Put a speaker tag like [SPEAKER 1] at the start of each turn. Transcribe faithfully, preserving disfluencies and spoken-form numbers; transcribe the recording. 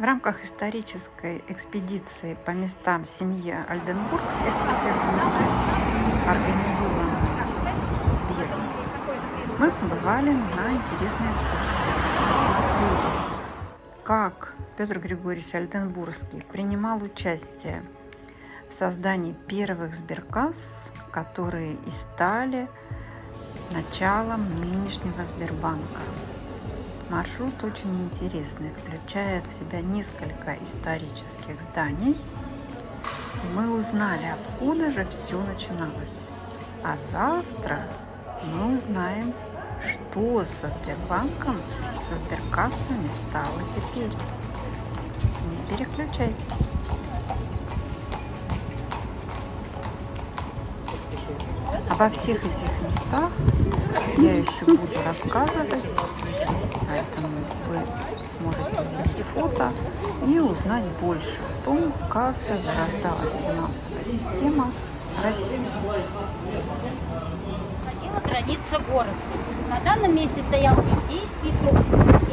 [SPEAKER 1] В рамках исторической экспедиции по местам семьи Ольденбургских, организованной Сбером, мы побывали на интересной экскурсии. Посмотрели, как Петр Григорьевич Ольденбургский принимал участие в создании первых сберкасс, которые и стали началом нынешнего Сбербанка. Маршрут очень интересный, включает в себя несколько исторических зданий. И мы узнали, откуда же все начиналось. А завтра мы узнаем, что со Сбербанком, со сберкассами стало теперь. Не переключайтесь. Обо всех этих местах я еще буду рассказывать, поэтому вы сможете увидеть фото и узнать больше о том, как же зарождалась финансовая система России.
[SPEAKER 2] Ходила граница города. На данном месте стоял Иудейский дом.